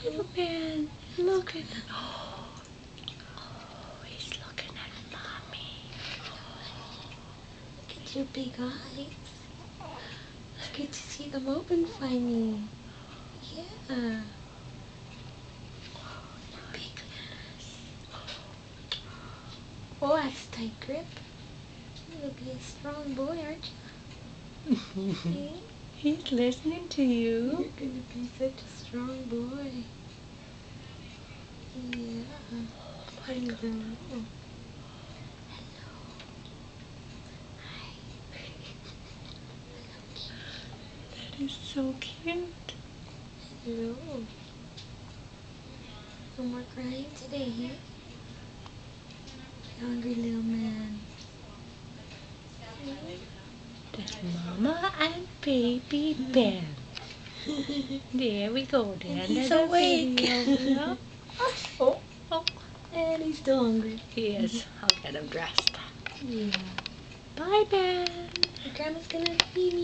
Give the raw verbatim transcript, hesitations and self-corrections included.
little man. Look at oh, oh, he's looking at mommy. Look at your big eyes. It's good to see them open finally. Yeah. Your big lips. Oh, that's a tight grip. You'll be a strong boy, aren't you? Yeah. He's listening to you. You're gonna be such a strong boy. Yeah. Oh my God. Hello. That is so cute. Hello. No more crying today, huh? You hungry little man. That's Mama and Baby Ben. There we go. The And end he's of the awake. video. Oh, Oh, and he's still hungry. he is. I'll get him dressed. Yeah. Bye, Ben. Your grandma's gonna feed me.